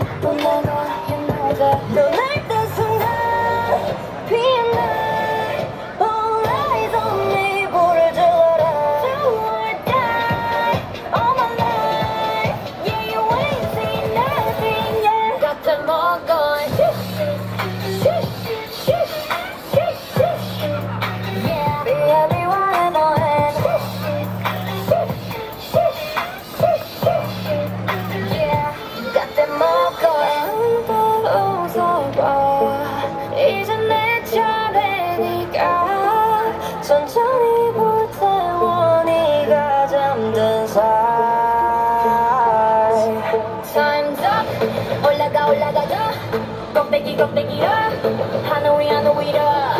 떠날 때 순간 피어나 All eyes on me 불을 질러라 Do or die all my life Yeah you ain't seen nothing yet got to walk on Sheesh Sheesh Sheesh Sheesh Yeah be everyone and all and Sheesh Sheesh Sheesh Yeah got them all going 웃어봐 이제 내 차례니까 천천히 불태워 네가 잠든 사이 Time's up 올라가 더 꼭대기로 하늘 위 하늘 위로